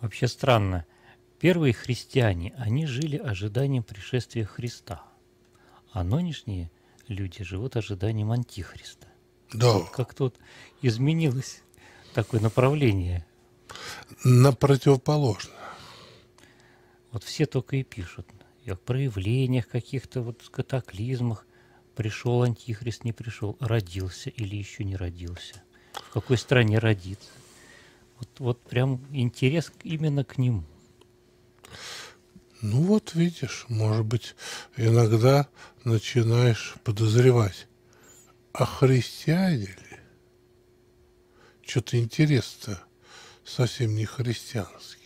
Вообще странно. Первые христиане, они жили ожиданием пришествия Христа, а нынешние люди живут ожиданием антихриста. Да, Вот как-то вот изменилось такое направление. на противоположное. Вот все только и пишут и о проявлениях каких-то, вот катаклизмах. Пришел антихрист, не пришел, родился или еще не родился. В какой стране родится. Вот прям интерес именно к нему. Ну вот видишь, может быть, иногда начинаешь подозревать, а христиане ли? Что-то интерес-то совсем не христианский.